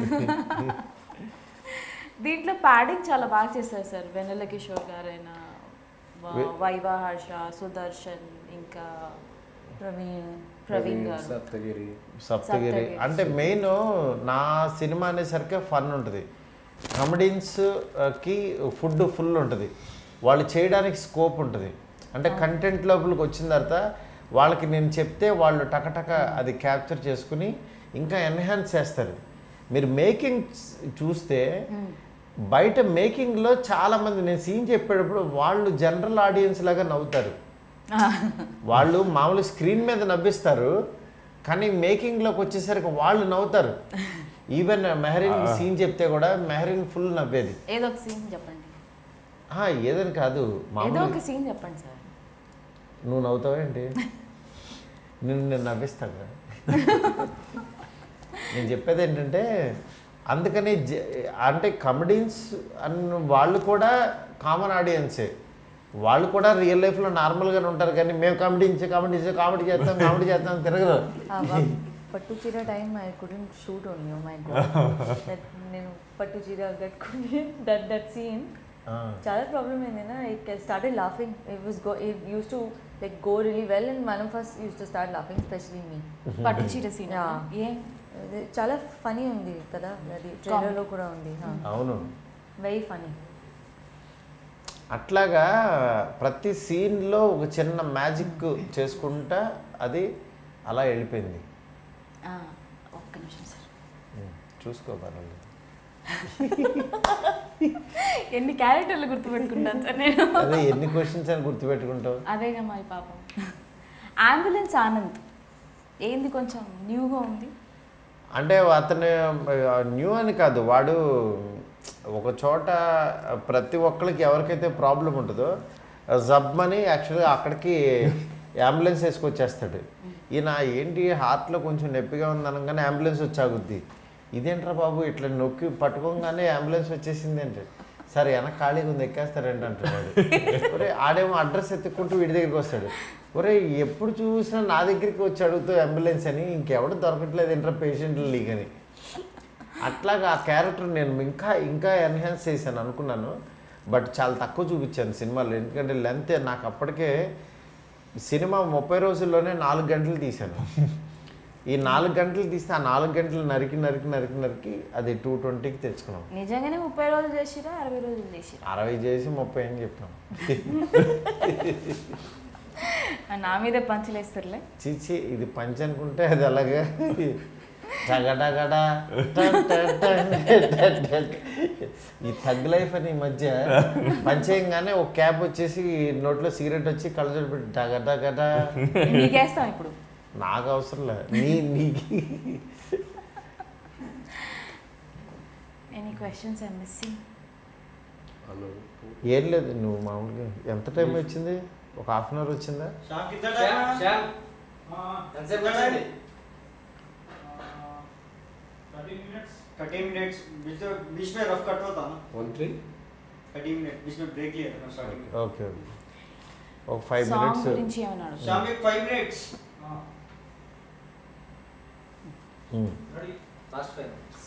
దీంట్లో ప్యాడింగ్ చాలా బాగా చేశారు సార్. వెన్నెల కిషోర్ గారైనా, వైవా హర్ష, సుదర్శన్, ఇంకా ప్రవీణ్ గారు, సప్తగిరి. అంటే మెయిన్ నా సినిమా అనేసరికి ఫన్ ఉంటుంది, కమెడియన్స్కి ఫుడ్ ఫుల్ ఉంటుంది, వాళ్ళు చేయడానికి స్కోప్ ఉంటుంది. అంటే కంటెంట్ లోపలికి వచ్చిన తర్వాత వాళ్ళకి నేను చెప్తే వాళ్ళు టకటక అది క్యాప్చర్ చేసుకుని ఇంకా ఎన్హాన్స్ చేస్తారు. మీరు మేకింగ్ చూస్తే బయట మేకింగ్లో చాలామంది నేను సీన్ చెప్పేటప్పుడు వాళ్ళు జనరల్ ఆడియన్స్ లాగా నవ్వుతారు. వాళ్ళు మామూలు స్క్రీన్ మీద నవ్విస్తారు, కానీ మేకింగ్లోకి వచ్చేసరికి వాళ్ళు నవ్వుతారు. ఈవెన్ మెహరీన్ సీన్ చెప్తే కూడా మెహరీన్ ఫుల్ నవ్వేది. ఏదో ఒక సీన్ చెప్పండి. ఏదని కాదు, ఏదో ఒక సీన్ చెప్పండి సార్. నువ్వు నవ్వుతావేంటి? నేను నవ్విస్తాను. నేను చెప్పేది ఏంటంటే, అందుకని అంటే కమెడియన్స్ అన్న వాళ్ళు కూడా కామన్ ఆడియన్సే, వాళ్ళు కూడా రియల్ లైఫ్లో నార్మల్గానే ఉంటారు. కానీ మేము కామెడీ చేస్తాం తిరగదు. పట్టు చీర time I couldn't shoot only. Oh my God, నేను పట్టు చీర కట్టుకుని దట్ సీన్ చాలా ప్రాబ్లమ్ అయింది. I started laughing. It used to like go really well and one of us used to start laughing, especially me. పట్టు చీర scene చాలా funny ఉంది కదా, అది ట్రైలర్లో కూడా ఉంది. అవును, వెరీ ఫనీ. అట్లాగా ప్రతి సీన్లో ఒక చిన్న మ్యాజిక్ చేసుకుంటా అది అలా వెళ్ళిపోయింది. ఒక్క నిమిషం సార్, చూసుకోవాలి. ఎన్ని క్యారెక్టర్లు గుర్తుపెట్టుకుంటాను సార్ నేను. అదే ఎన్ని క్వశ్చన్స్ అని గుర్తుపెట్టుకుంటావు. అదేగా మరి పాపం. అంబులెన్స్ ఆనంద్ ఏంది కొంచెం న్యూగా ఉంది. అంటే అతను న్యూ అని కాదు, వాడు ఒక చోట ప్రతి ఒక్కరికి ఎవరికైతే ప్రాబ్లం ఉంటుందో జబ్మని యాక్చువల్గా అక్కడికి అంబులెన్స్ వేసుకొచ్చేస్తాడు. ఈయన ఏంటి హార్ట్లో కొంచెం నొప్పిగా ఉంది అనగానే అంబులెన్స్ వచ్చాగుద్ది. ఇదేంట్రా బాబు ఇట్లా నొక్కి పట్టుకోగానే అంబులెన్స్ వచ్చేసింది అంటే, సరే వెనక ఖాళీగా ఉంది ఎక్కేస్తారంటే అంటున్నాడు. ఒరే ఆడేమో అడ్రస్ ఎత్తుక్కుంటూ వీడి దగ్గరికి వస్తాడు. ఒరే ఎప్పుడు చూసినా నా దగ్గరికి వచ్చి అడుగుతావు అంబులెన్స్ అని, ఇంకెవడు దొరకట్లేదు ఏంట్రా పేషెంట్లు లీగని. అట్లాగా ఆ క్యారెక్టర్ నేను ఇంకా ఇంకా ఎన్హాన్స్ చేశాను అనుకున్నాను. బట్ చాలా తక్కువ చూపించాను సినిమాలో. ఎందుకంటే లెంత్ నాకు అప్పటికే సినిమా 30 రోజుల్లోనే 4 గంటలు తీశాను. ఈ 4 గంటలు తీస్తే ఆ 4 గంటలు నరికి అది 220కి తెచ్చుకున్నాం. నిజంగానే 30 రోజులు చేసిరా 60 రోజులు చేసిరా? 60 చేసి 30 అని చెప్పాం. నా మీదే పంచులేస్తారులే. చీచి ఇది పంచ్ అనుకుంటే అది అలాగే ఈ థగ్ లైఫ్ అని ఈ మధ్య పంచేయంగానే ఒక క్యాప్ వచ్చేసి నోట్లో సిగరెట్ వచ్చి కళ్ళజోడు పెట్టి టగట నీకేస్తాం ఇప్పుడు. నాకు అవసరం లేదు నీకు. Any questions I missing? ఏం లేదు, నువ్వు మామూలుగా ఎంత టైం వచ్చింది? ఒక హాఫ్ అన్ అవర్ వచ్చిందా? 30 मिनट्स बीच में रफ कट होता ना 13 30 मिनट बीच में ब्रेक लिया था ना स्टार्टिंग में. ఓకే ఒక 5 సాంగ్ minutes. గురించి ఏమన్నాడు? शाम में 5 मिनट्स रेडी लास्ट 5 मिनट्स.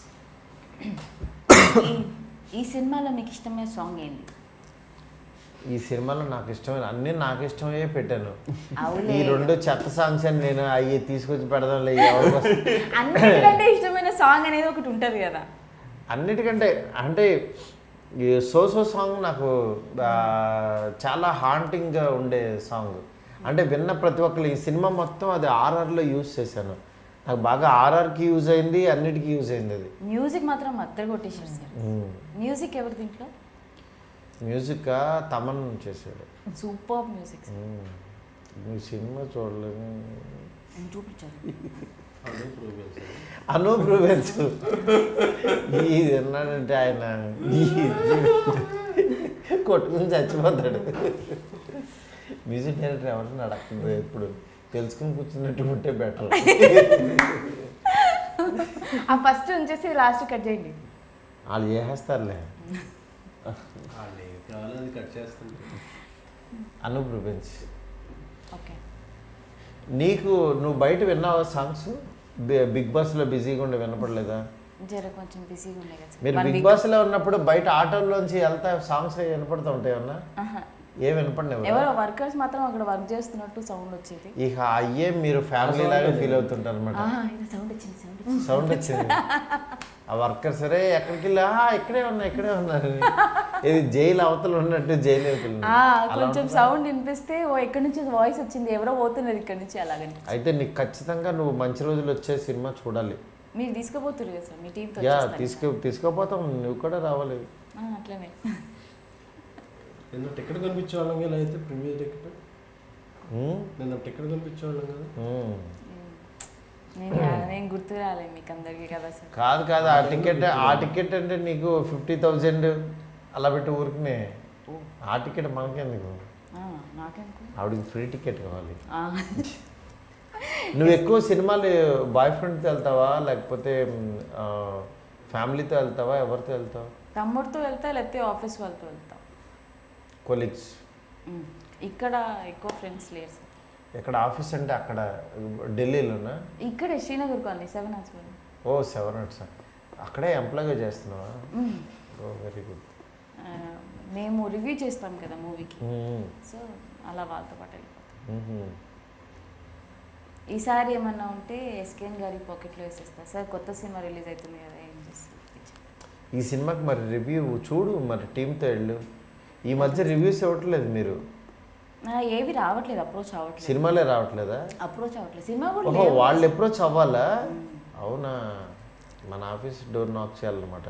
ఈ సినిమాలో మీకు ఇష్టమైన సాంగ్ ఏంది? ఈ సినిమాలో నాకు ఇష్టమైన అన్నీ నాకు ఇష్టమే పెట్టాను. అవులే. ఈ 2 చెత్త సాంగ్స్ అని నేను అవి తీసుకొచ్చి పెడదాం లేదు. అన్నిటికంటే ఇష్టమైన సాంగ్ అనేది ఒకటి ఉంటుంది కదా. అన్నిటికంటే అంటే ఈ సో సాంగ్ నాకు చాలా హాంటింగ్గా ఉండే సాంగ్. అంటే విన్న ప్రతి ఒక్కరు ఈ సినిమా మొత్తం అది ఆర్ఆర్లో యూజ్ చేశాను. నాకు బాగా ఆర్ఆర్కి యూజ్ అయింది, అన్నిటికీ యూజ్ అయింది అది. మ్యూజిక్ మాత్రం అద్దరు కొట్టేసారు సార్. మ్యూజిక్ ఎవరి దీంట్లో? మ్యూజిక్ తమన్ చేశాడు. Super music. నువ్వు సినిమా చూడలేదు. చూపించారు అనూప్ రూబెన్స్ ఈ అన్నాడంటే ఆయన కొట్టుకుని చచ్చిపోతాడు. మ్యూజిక్ డైరెక్టర్ ఎవరైనా అడగదు, ఎప్పుడు తెలుసుకుని కూర్చున్నట్టు ఉంటే బెటర్. ఆ ఫస్ట్ ఉంచేసి లాస్ట్ కట్ చేయండి. వాళ్ళు చేసేస్తారులే. కావాలి కట్ చేస్తుంది. అనూప్ రూబెన్స్. ఓకే. నీకు నువ్వు బయట విన్నావా సాంగ్స్? బిగ్ బాస్లో బిజీగా ఉండి వినపడలేదా? జర కొంచెం బిజీగా ఉన్నాయి కదా. మీరు బిగ్ బాస్లో ఉన్నప్పుడు బయట ఆటోల్లోంచి వెళ్తా సాంగ్స్ వినపడుతూ ఉంటాయి అన్నా? ఏం వినపడినావు? ఎవరో వర్కర్స్ మాత్రం అక్కడ వర్క్ చేస్తున్నట్టు సౌండ్ వచ్చేది. ఇక అయ్యే మీరు ఫ్యామిలీ లాగా ఫీల్ అవుతుంటారు అనమాట. సౌండ్ వచ్చింది సౌండ్ వచ్చింది. ఆ వర్కర్ సరే ఎక్కడికి వెళ్ళి ఇక్కడే ఉన్నారు ఇది జైలు అవతల ఉన్నట్టు జైలు అవతల కొంచెం సౌండ్ వినిపిస్తే ఓ ఎక్కడి నుంచి వాయిస్ వచ్చింది, ఎవరో పోతున్నారు ఇక్కడ నుంచి అలాగని. అయితే నీకు ఖచ్చితంగా నువ్వు మంచి రోజులు వచ్చే సినిమా చూడాలి. మీరు తీసుకుపోతున్నారు కదా సార్ మీ టీంతో? తీసుకుపోతాం, నువ్వు కూడా రావాలి. అట్లనే. నిన్న టికెట్ కనిపించేవాళ్ళం కదా, అయితే ప్రీమియర్ టికెట్ నిన్న టికెట్ కనిపించేవాళ్ళం కదా. నేను గుర్తు రాలేదు మీకు అందరికీ కదా సార్. కాదు ఆ టికెట్ అంటే నీకు 50,000 అలా పెట్టి ఊరికినే. ఆ టికెట్ మనకెందుకు? నాకెందుకు? ఆవిడకి ఫ్రీ టికెట్ కావాలి. నువ్వు ఎక్కువ సినిమాలు బాయ్ ఫ్రెండ్తో వెళ్తావా లేకపోతే ఫ్యామిలీతో వెళ్తావా? ఎవరితో వెళ్తావు? తమ్ముడితో వెళ్తా, లేకపోతే ఆఫీస్ వాళ్ళతో వెళ్తా. కొలీగ్స్? ఇక్కడ ఎక్కువ ఫ్రెండ్స్ లేరు సార్. ఎక్కడ ఆఫీస్ అంటే అక్కడ ఢిల్లీలోనా? ఇక్కడ Srinagar colony 7 Arts. Oh 7 Arts. అక్కడే ఎంప్లాయ్గా చేస్తున్నావా? Oh very good. మేము రివ్యూ చేస్తాం కదా మూవీకి, సో అలా వాళ్ళతో పాటు వెళ్ళిపోతాం. ఈసారి ఏమన్నా ఉంటే ఎస్కేఎన్ గారి పాకెట్లో వేసేస్తా సార్. కొత్త సినిమా రిలీజ్ అవుతుంది కదా, ఏం చేస్తాం. ఈ సినిమాకి మరి రివ్యూ చూడు, మరి టీంతో వెళ్ళు. ఈ మధ్య రివ్యూస్ ఇవ్వట్లేదు మీరు? ఏవి రావట్లేదు, అప్రోచ్ అవ్వట్లేదు. సినిమాలే రావట్లేదా? అప్రోచ్ అవ్వట్లేదు సినిమా కూడా. ఓహో, వాళ్ళు అప్రోచ్ అవ్వాలా? అవునా? మన ఆఫీస్ డోర్ నాక్ చేయాలన్నమాట.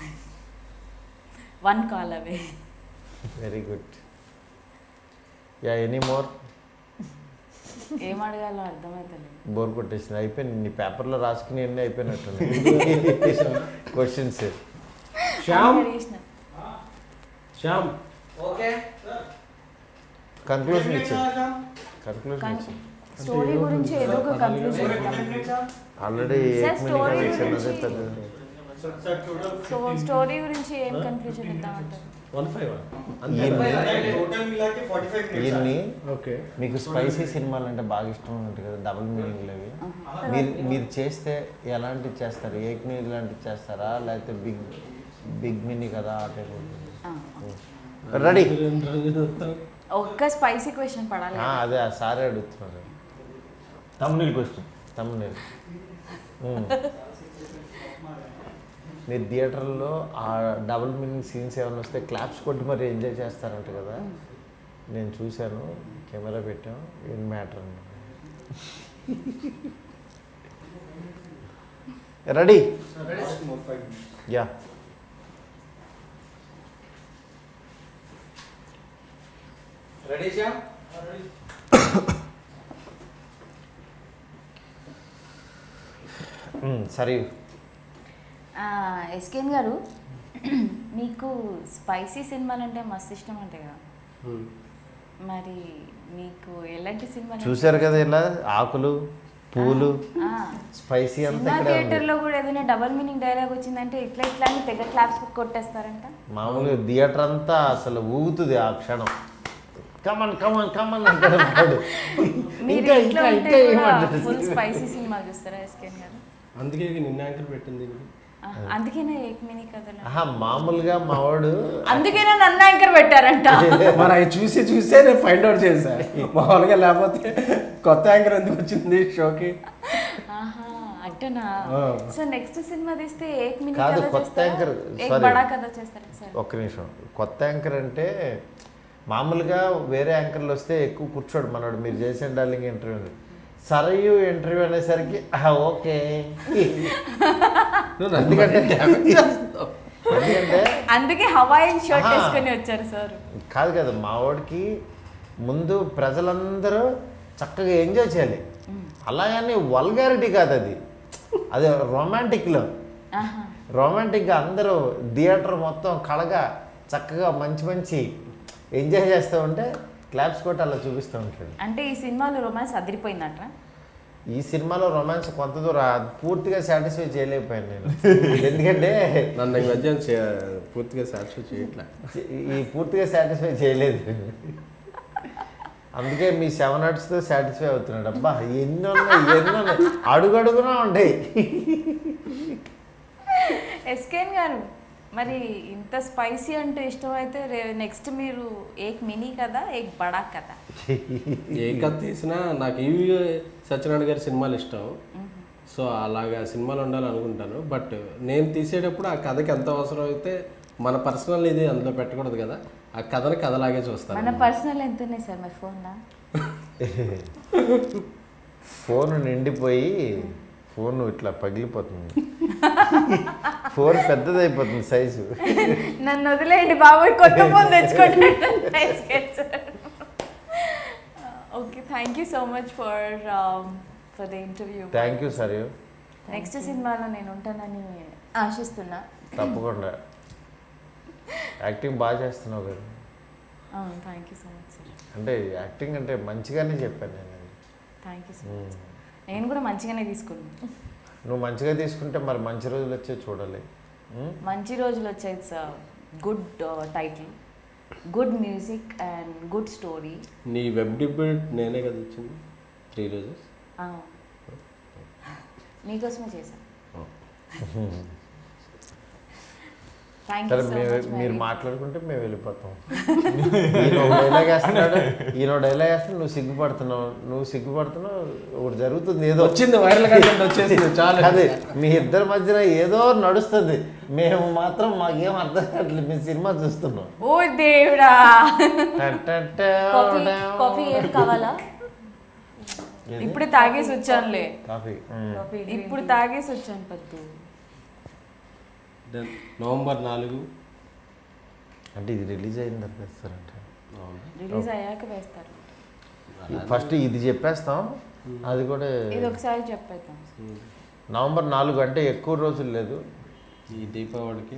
1 call away. Very good. Yeah, any more? ఏం అడగాలో అర్థమవుతలేదు. బోర్ కొట్టేసింది. అయిపోయింది, నీ పేపర్లో రాసుకుని అన్నీ అయిపోయినట్టు క్వశ్చన్స్. శ్యామ్ ఓకే కన్క్లూజన్ ఇచ్చి స్టోరీ గురించి ఏదో ఒక conclusion already sir total so story గురించి ఏం కన్ఫ్యూజన్ ఇద్దామంటారు? 1:05 టోటల్ మిలాకి 45 మినిట్స్ ఇన్ని ఓకే. మీకు స్పైసీ సినిమాలు అంటే బాగా ఇష్టం ఉంటుంది కదా, డబుల్ మీనింగ్ అవి. మీరు చేస్తే ఎలాంటివి చేస్తారు? ఏక్ మీనింగ్ లాంటివి చేస్తారా, లేకపోతే బిగ్ మినీ కదా ఆ టైప్? రెడీ? ఒక్క స్పైసీ క్వశ్చన్ పడాలి. అదే ఆ సారే అడుగుతున్నారు. తమ్ముని క్వశ్చన్. తమ్ముడు మీరు థియేటర్లో ఆ డబుల్ మీనింగ్ సీన్స్ ఏమైనా వస్తే క్లాప్స్ కొట్టి మరి ఎంజాయ్ చేస్తారంట కదా, నేను చూశాను, కెమెరా పెట్టాం, ఏం మ్యాటర్ అన్న. రెడీ? యా. రెడీ శ్యామ్? సరే. ఎస్కేన్ గారు, మీకు స్పైసీ సినిమాలు అంటే మస్తు ఇష్టం అంటే కదా, మరి మీకు ఎలాంటి సినిమాలు? చూశారు కదా ఇలా ఆకులు పూలు స్పైసీ అంతా సినిమా ఇక్కడే ఉంది. థియేటర్లో కూడా ఏదైనా డబల్ మీనింగ్ డైలాగ్ వచ్చిందంటే ఇట్లా ఇట్లా అని తెగ క్లాప్స్ కొట్టేస్తారంట. మామూలుగా థియేటర్ అంతా అసలు ఊగుతుంది ఆ క్షణం. కమన్ కమన్ కమన్ అంటాడు. మీరు ఇంకా ఇంట్లో ఇంకా ఉంటే ఇంకా కూడా ఏమంటారు? ఫుల్ స్పైసీ సినిమాలు చూస్తారా ఎస్కేన్ గారు? అందుకే నిన్న యాంకర్ పెట్టింది. అందుకేనా ఏక్ మినీ కథలు? మామూలుగా మావాడు అందుకేనా నన్ను యాంకర్ పెట్టారంట. మరి అవి చూసే నేను ఫైండ్ అవుట్ చేశా. మామూలుగా లేకపోతే కొత్త యాంకర్ ఎందుకు వచ్చింది షోకి? అంటేనా? సో నెక్స్ట్ సినిమా తీస్తే ఏక్ మినీ కాదు, కథ కొత్త చేస్తారా? యాంకర్. ఏక్ సారీ, బడా కథ చేస్తారా సార్? ఒక్క నిమిషం. కొత్త యాంకర్ అంటే మామూలుగా వేరే యాంకర్లు వస్తే ఎక్కువ కూర్చోడు మనోడు. మీరు చేసిన డార్లింగ్ ఇంటర్వ్యూ సరయు ఇంటర్వ్యూ అనేసరికి ఓకే. ఎందుకంటే అందుకే హవాయిన్ షర్ట్ వేసుకొని వచ్చారు సార్. కాదు కదా, మా వాడికి ముందు ప్రజలందరూ చక్కగా ఎంజాయ్ చేయాలి. అలాగని వల్గారిటీ కాదు అది, అది రొమాంటిక్లో. రొమాంటిక్గా అందరూ థియేటర్ మొత్తం కళగా చక్కగా మంచి మంచి ఎంజాయ్ చేస్తూ ఉంటే క్లాప్స్ కొట్టి అలా చూపిస్తూ ఉంటాడు. అంటే ఈ సినిమాలో రొమాన్స్ అదిరిపోయిందట. ఈ సినిమాలో రొమాన్స్ కొంత దూరం పూర్తిగా సాటిస్ఫై చేయలేకపోయాను నేను. ఎందుకంటే నన్ను ఈ మధ్య పూర్తిగా సాటిస్ఫై చేయట్లే. ఈ పూర్తిగా సాటిస్ఫై చేయలేదు. అందుకే మీ 7 Artsతో సాటిస్ఫై అవుతున్నాడు. అబ్బా ఎన్నో అడుగడుగునా ఉంటాయి. ఎస్కేన్ గారు, మరి ఇంత స్పైసీ అంటే ఇష్టమైతే నెక్స్ట్ మీరు ఏక్ మినీ కదా ఏక్ బడా కదా? ఏ కథ తీసినా నాకు ఈవి సత్యనారాయణ గారి సినిమాలు ఇష్టం. సో అలాగా సినిమాలు ఉండాలనుకుంటాను. బట్ నేను తీసేటప్పుడు ఆ కథకి ఎంత అవసరం అయితే మన పర్సనల్ ఇది అందులో పెట్టకూడదు కదా, ఆ కథని కథలాగే చూస్తాను. మన పర్సనల్ ఎంత ఉన్నాయి సార్ మరి ఫోన్లో? ఫోన్ నిండిపోయి ఫోన్ ఇట్లా పగిలిపోతుంది. ఫోన్ పెద్దదైపోతుంది సైజు. నన్ను వదిలేయండి బాబు, కొత్త ఫోన్ తెచ్చుకోండి. Okay, thank you so much for the interview. Thank you sir. Next సినిమాలో నేను ఉంటానని ఆశిస్తున్నా. తప్పకుండా. యాక్టింగ్ బాగా చేస్తున్నావు కదా. Thank you so much sir. అంటే యాక్టింగ్ అంటే మంచిగానే చెప్పాను నేను. Thank you so much. నేను కూడా మంచిగానే తీసుకున్నాను. నువ్వు మంచిగా తీసుకుంటే మరి మంచి రోజులు వచ్చే చూడాలి. మంచి రోజులు వచ్చాయి సార్. Good title, good music and good story. నీ వెబ్ డిబేట్ నేనే కదా వచ్చింది 3 రోజెస్. నీకోసమే చేశాను. సరే, మీరు మాట్లాడుకుంటే మేము వెళ్ళిపోతాం. ఈయన డైలాగ్ వేస్తున్నాడు, నువ్వు సిగ్గుపడుతున్నావు. ఒకటి జరుగుతుంది, ఏదో వచ్చింది, వైరల్ కంటెంట్ వచ్చేసింది, చాలు. అదే మీ ఇద్దరి మధ్యన ఏదో నడుస్తుంది. మేము మాత్రం మాకేం అర్థం కావట్లేదు. మీ సినిమా చూస్తున్నాం. ఓ దేవుడా. కాఫీ ఏం కావాలా? ఇప్పుడే తాగేసి వచ్చానులే. కాఫీ ఇప్పుడు తాగేసి వచ్చాను పత్తు. నవంబర్ 4 అంటే ఇది రిలీజ్ అయిన తర్వాత వేస్తారంట. రిలీజ్ అయ్యాక వేస్తారు. ఫస్ట్ ఇది చెప్పేస్తాం, అది కూడా ఇది ఒకసారి చెప్పేద్దాం. నవంబర్ 4 అంటే ఎక్కువ రోజులు లేదు. ఈ దీపావళికి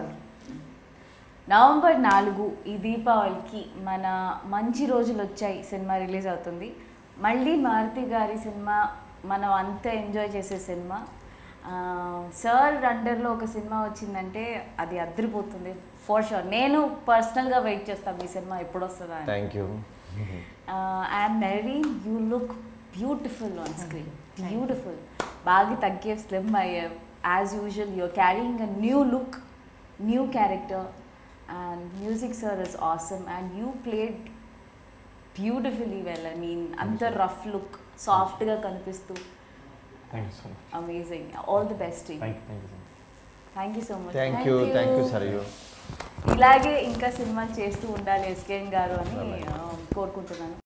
నవంబర్ 4 ఈ దీపావళికి మన మంచి రోజులు వచ్చాయి సినిమా రిలీజ్ అవుతుంది. మళ్ళీ మారుతి గారి సినిమా, మనం అంతా ఎంజాయ్ చేసే సినిమా. సార్ అండర్లో ఒక సినిమా వచ్చిందంటే అది అద్దరిపోతుంది ఫర్ షూర్. నేను పర్సనల్గా వెయిట్ చేస్తాను మీ సినిమా ఎప్పుడు వస్తుందా అని. Thank you. And Mehreen you look beautiful on screen, beautiful. బాగా తగ్గే స్లిమ్ అయ్యావు. As usual you're carrying a new look, new character, and music sir is awesome and you played beautifully well. I mean అంత rough look సాఫ్ట్గా కనిపిస్తూ thank you so much. Amazing. All the best. Thank you so much. Thank you so much. Thank you Sarayu. ఇలాగే ఇంకా సినిమాలు చేస్తూ ఉండాలి SKN గారు అని కోరుకుంటున్నాను.